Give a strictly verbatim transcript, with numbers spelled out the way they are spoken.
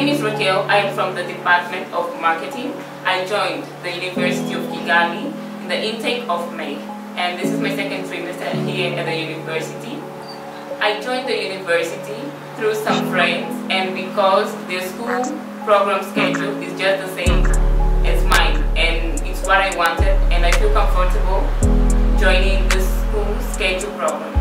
name is Raquel. I am from the Department of Marketing. I joined the University of Kigali in the intake of May, and this is my second trimester here at the university. I joined the university through some friends, and because their school program schedule is just the same as mine, and it's what I wanted, and I feel comfortable joining the school schedule program.